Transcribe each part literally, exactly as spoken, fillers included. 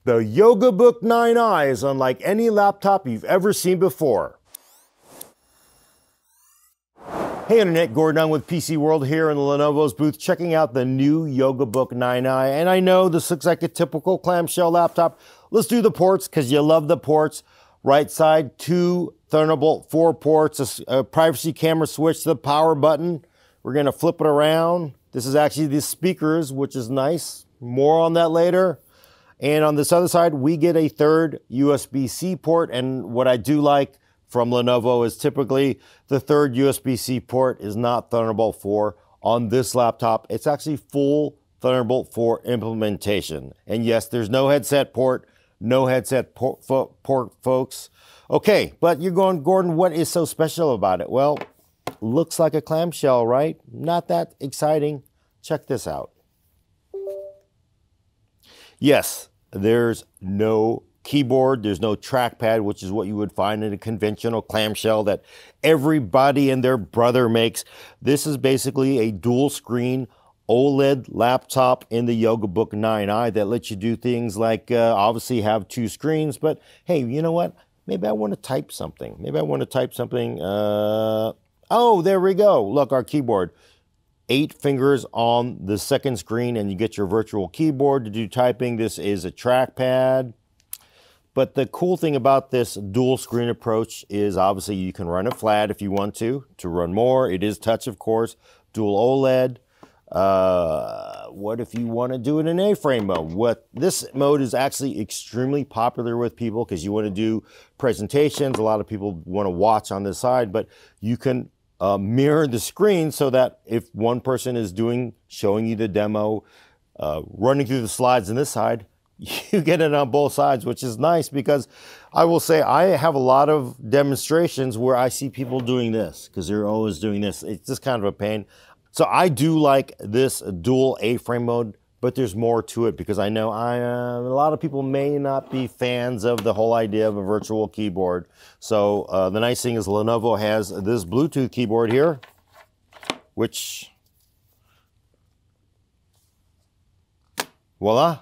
The YogaBook nine i is unlike any laptop you've ever seen before. Hey Internet, Gordon Young with PCWorld here in the Lenovo's booth checking out the new YogaBook nine i. And I know this looks like a typical clamshell laptop. Let's do the ports because you love the ports. Right side, two Thunderbolt four ports, a, a privacy camera switch, the power button. We're going to flip it around. This is actually the speakers, which is nice. More on that later. And on this other side, we get a third U S B C port. And what I do like from Lenovo is typically the third U S B C port is not Thunderbolt four. On this laptop, it's actually full Thunderbolt four implementation. And yes, there's no headset port, no headset port, fo port folks. Okay, but you're going, Gordon, what is so special about it? Well, looks like a clamshell, right? Not that exciting. Check this out. Yes, there's no keyboard, there's no trackpad, which is what you would find in a conventional clamshell that everybody and their brother makes. This is basically a dual screen OLED laptop in the YogaBook nine i that lets you do things like uh, obviously have two screens, but hey, you know what? Maybe I want to type something. Maybe I want to type something. Uh, oh, there we go. Look, our keyboard. Eight fingers on the second screen and you get your virtual keyboard to do typing. This is a trackpad. But the cool thing about this dual screen approach is obviously you can run it flat if you want to, to run more. It is touch, of course, dual OLED. Uh, what if you want to do it in A-frame mode? What this mode is actually extremely popular with people because you want to do presentations. A lot of people want to watch on this side, but you can Uh, mirror the screen so that if one person is doing, showing you the demo, uh, running through the slides on this side, you get it on both sides, which is nice because I will say I have a lot of demonstrations where I see people doing this because they're always doing this. It's just kind of a pain. So I do like this dual A-frame mode, but there's more to it because I know I, uh, a lot of people may not be fans of the whole idea of a virtual keyboard. So uh, the nice thing is Lenovo has this Bluetooth keyboard here, which, voila,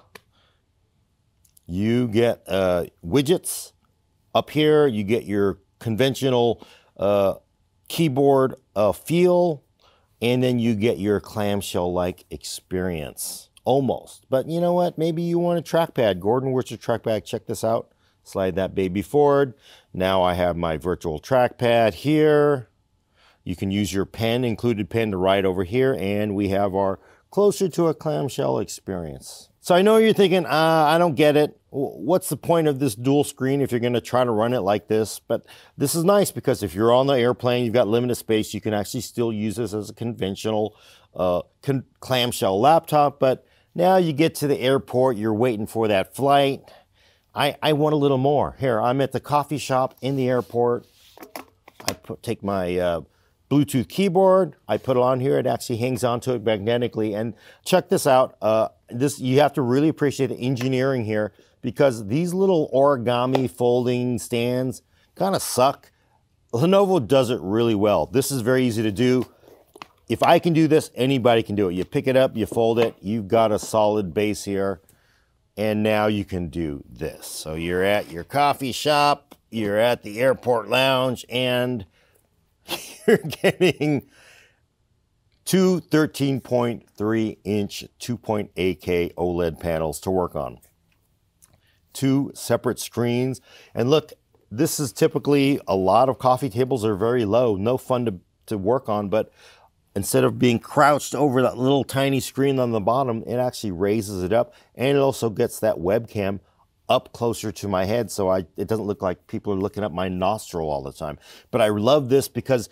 you get uh, widgets up here. You get your conventional uh, keyboard uh, feel, and then you get your clamshell-like experience. Almost. But you know what? Maybe you want a trackpad. Gordon, where's your trackpad? Check this out. Slide that baby forward. Now I have my virtual trackpad here. You can use your pen, included pen, to write over here. And we have our closer to a clamshell experience. So I know you're thinking, uh, I don't get it. What's the point of this dual screen if you're going to try to run it like this? But this is nice because if you're on the airplane, you've got limited space, you can actually still use this as a conventional uh, con clamshell laptop. But now you get to the airport, you're waiting for that flight. I, I want a little more. Here, I'm at the coffee shop in the airport. I put, take my uh, Bluetooth keyboard, I put it on here, it actually hangs onto it magnetically. And check this out, uh, this you have to really appreciate the engineering here because these little origami folding stands kind of suck. Lenovo does it really well. This is very easy to do. If I can do this, anybody can do it. You pick it up, you fold it, you've got a solid base here, and now you can do this. So you're at your coffee shop, you're at the airport lounge, and you're getting two thirteen point three inch two point eight K OLED panels to work on. Two separate screens. And look, this is typically, a lot of coffee tables are very low, no fun to, to work on, but instead of being crouched over that little tiny screen on the bottom, it actually raises it up, and it also gets that webcam up closer to my head so I, it doesn't look like people are looking up my nostril all the time. But I love this because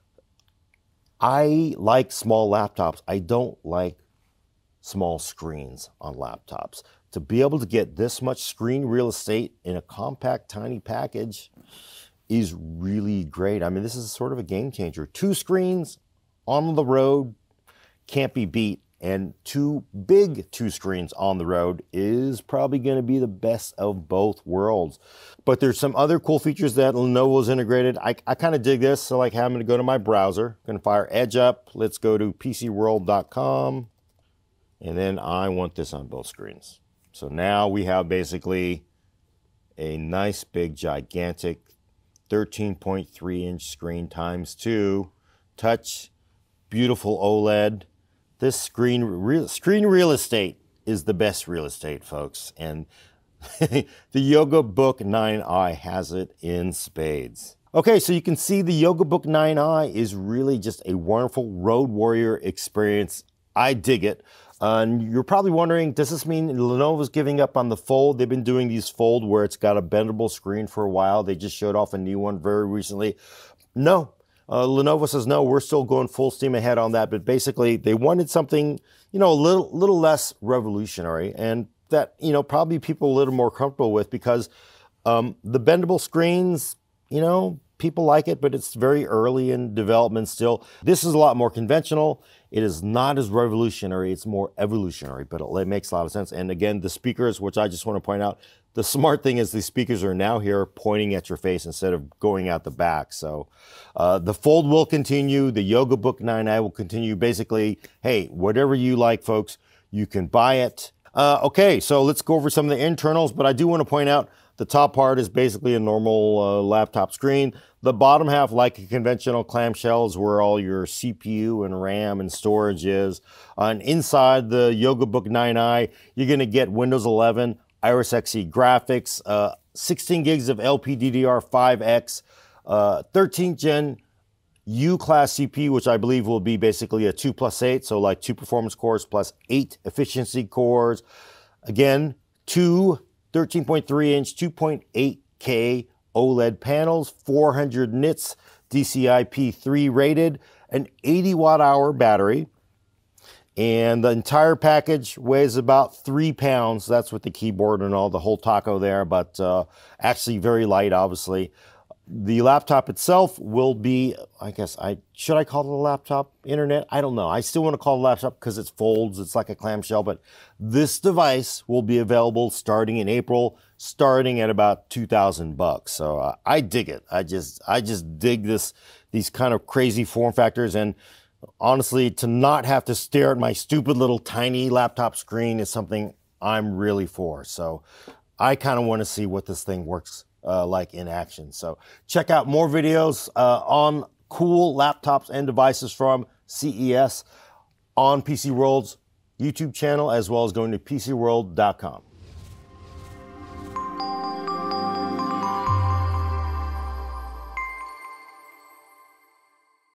I like small laptops. I don't like small screens on laptops. To be able to get this much screen real estate in a compact, tiny package is really great. I mean, this is sort of a game changer. Two screens on the road can't be beat, and two big two screens on the road is probably going to be the best of both worlds. But there's some other cool features that Lenovo's integrated. I, I kind of dig this. So like I'm going to go to my browser, going to fire Edge up. Let's go to P C world dot com, and then I want this on both screens. So now we have basically a nice big gigantic thirteen point three inch screen times two touch, beautiful OLED. This screen real, screen real estate is the best real estate, folks. And the Yoga Book nine i has it in spades. Okay, so you can see the Yoga Book nine i is really just a wonderful road warrior experience. I dig it. Uh, and you're probably wondering, does this mean Lenovo's giving up on the Fold? They've been doing these Fold where it's got a bendable screen for a while. They just showed off a new one very recently. No, uh, Lenovo says, no, we're still going full steam ahead on that. But basically, they wanted something, you know, a little, little less revolutionary. And that, you know, probably people a little more comfortable with, because um, the bendable screens, you know, people like it, but it's very early in development still. This is a lot more conventional. It is not as revolutionary. It's more evolutionary, but it makes a lot of sense. And again, the speakers, which I just want to point out, the smart thing is the speakers are now here pointing at your face instead of going out the back. So uh, the Fold will continue. The Yoga Book nine i will continue. Basically, hey, whatever you like, folks, you can buy it. Uh, okay, so let's go over some of the internals, but I do want to point out the top part is basically a normal uh, laptop screen. The bottom half, like a conventional clamshell, is where all your C P U and RAM and storage is. Uh, and inside the Yoga Book nine i, you're going to get Windows eleven, Iris X E graphics, uh, sixteen gigs of L P D D R five X, uh, thirteenth gen U-class C P U, which I believe will be basically a two plus eight, so like two performance cores plus eight efficiency cores. Again, two thirteen point three inch, two point eight K OLED panels, four hundred nits, D C I P three rated, an eighty watt hour battery, and the entire package weighs about three pounds. That's with the keyboard and all the whole taco there, but uh, actually very light, obviously. The laptop itself will be, I guess, I should I call it a laptop internet? I don't know. I still want to call it a laptop because it folds. It's like a clamshell, but this device will be available starting in April, starting at about two thousand bucks. So uh, I dig it. I just, I just dig this, these kind of crazy form factors. And honestly, to not have to stare at my stupid little tiny laptop screen is something I'm really for. So I kind of want to see what this thing works Uh, like in action. So check out more videos uh, on cool laptops and devices from C E S on PCWorld's YouTube channel, as well as going to P C world dot com.